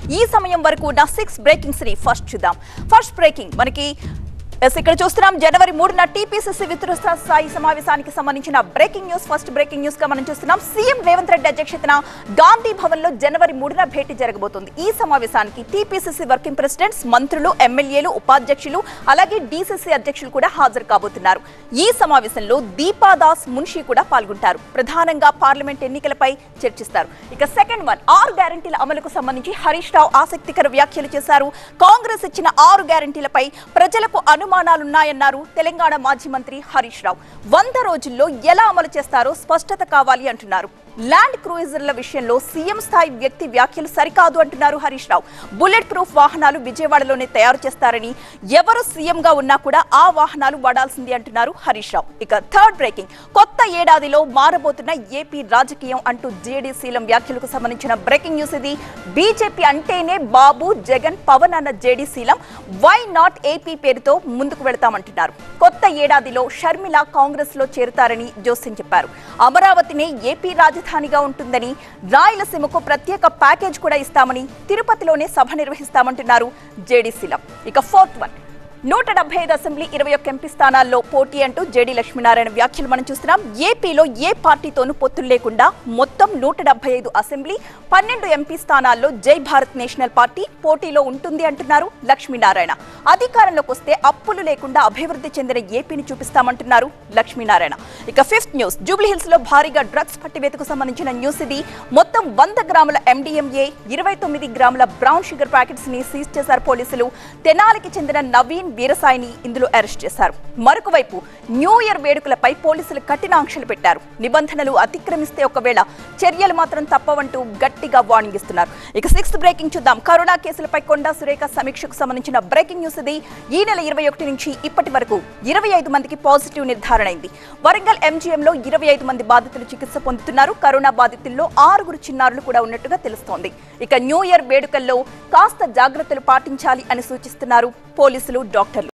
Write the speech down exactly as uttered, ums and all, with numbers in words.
ఈ సమయం వరకు ఉన్న సిక్స్ బ్రేకింగ్స్ ని ఫస్ట్ చూద్దాం. ఫస్ట్ బ్రేకింగ్ మనకి ఇక్కడ చూస్తున్నాం. జనవరి మూడున టీపీసీసీ విస్తృత స్థాయి సమావేశానికి సంబంధించిన breaking news. First breaking news గా మనం చూస్తున్నాం. సీఎం రేవంత్ రెడ్డి అధ్యక్షతన గాంధీ భవన్ లో జనవరి మూడున భేటీ జరగబోతుంది. ఈ సమావేశానికి టీపీసీసీ వర్కింగ్ ప్రెసిడెంట్స్, మంత్రులు, ఎమ్మెల్యేలు, ఉపాధ్యక్షులు అలాగే డీసీసీ అధ్యక్షులు కూడా హాజరు కాబోతున్నారు. ఈ సమావేశంలో దీపాదాస్ మున్షి కూడా పాల్గొంటారు. ప్రధానంగా పార్లమెంట్ ఎన్నికలపై చర్చిస్తారు. ఇక సెకండ్ వన్ ఆరు గ్యారంటీల అమలుకు సంబంధించి హరీష్ రావు ఆసక్తికర వ్యాఖ్యలు చేశారు. కాంగ్రెస్ ఇచ్చిన ఆరు గ్యారంటీలపై ప్రజలకు అను అనుమానాలున్నాయన్నారు తెలంగాణ మాజీ మంత్రి హరీష్ రావు. వంద రోజుల్లో ఎలా అమలు చేస్తారో స్పష్టత కావాలి అంటున్నారు. ల్యాండ్ క్రూయిజర్ల విషయంలో సీఎం స్థాయి వ్యక్తి వ్యాఖ్యలు సరికాదు అంటున్నారు హరీష్ రావు. బుల్లెట్ ప్రూఫ్ వాహనాలు విజయవాడలోనే తయారు చేస్తారని, ఎవరు సీఎంగా ఉన్నా కూడా ఆ వాహనాలు వాడాల్సింది అంటున్నారు హరీష్ రావు. ఇక థర్డ్ బ్రేకింగ్ కొత్త ఏడాదిలో మారబోతున్న ఏపీ రాజకీయం అంటూ జేడీ శీలం వ్యాఖ్యలకు సంబంధించిన బ్రేకింగ్ న్యూస్ ఇది. బీజేపీ అంటేనే బాబు, జగన్, పవన్ అన్న JD Seelam why not AP పేరుతో ముందుకు వెళతామంటున్నారు. కొత్త ఏడాదిలో షర్మిల కాంగ్రెస్ లో చేరుతారని జోస్యం చెప్పారు. అమరావతినే ఏపీ రాజధానిగా ఉంటుందని, రాయలసీమకు ప్రత్యేక ప్యాకేజ్ కూడా ఇస్తామని, తిరుపతిలోనే సభ నిర్వహిస్తామంటున్నారు జేడీ శీలం. ఇక ఫోర్త్ వన్ నూట డెబ్బై ఐదు అసెంబ్లీ ఇరవై ఒక్క ఎంపీ స్థానాల్లో పోటీ అంటూ జేడీ లక్ష్మీనారాయణ వ్యాఖ్యలు మనం చూస్తున్నాం. ఏపీలో ఏ పార్టీతోనూ పొత్తులు లేకుండా మొత్తం నూట డెబ్బై ఐదు అసెంబ్లీ పన్నెండు ఎంపీ స్థానాల్లో జై భారత్ నేషనల్ పార్టీ పోటీలో ఉంటుంది అంటున్నారు లక్ష్మీనారాయణ. అధికారంలోకి వస్తే అప్పులు లేకుండా అభివృద్ధి చెందిన ఏపీని చూపిస్తామంటున్నారు లక్ష్మీనారాయణ. ఇక ఫిఫ్త్ న్యూస్ జూబ్లీహిల్స్ లో భారీగా డ్రగ్స్ పట్టివేతకు సంబంధించిన న్యూస్ ఇది. మొత్తం వంద గ్రాముల ఎండిఎంఏ, ఇరవై తొమ్మిది గ్రాముల బ్రౌన్ షుగర్ ప్యాకెట్స్ ని సీజ్ చేశారు పోలీసులు. తెనాలికి చెందిన నవీన్ వీరసాయిని ఇందులో అరెస్ట్ చేశారు. మరొక వైపు న్యూ ఇయర్ వేడుకలపై పోలీసులు కఠిన ఆంక్షలు పెట్టారు. నిబంధనలు అతిక్రమిస్తే ఒకవేళ చర్యలు మాత్రం తప్పవంటూ గట్టిగా వార్నింగ్ ఇస్తున్నారు. ఇక సిక్స్త్ బ్రేకింగ్ చూద్దాం. కరోనా కేసులపై కొండా సురేఖ సమీక్షకు సంబంధించిన బ్రేకింగ్ న్యూస్ ఇది. ఈ నెల ఇరవై ఒకటి నుంచి ఇప్పటి వరకు ఇరవై ఐదు మందికి పాజిటివ్ నిర్ధారణ అయింది. వరంగల్ ఎంజీఎంలో ఇరవై ఐదు మంది బాధితులు చికిత్స పొందుతున్నారు. కరోనా బాధితుల్లో ఆరుగురు చిన్నారులు కూడా ఉన్నట్టుగా తెలుస్తోంది. ఇక న్యూ ఇయర్ వేడుకల్లో కాస్త జాగ్రత్తలు పాటించాలి అని సూచిస్తున్నారు పోలీసులు, డాక్టర్లు.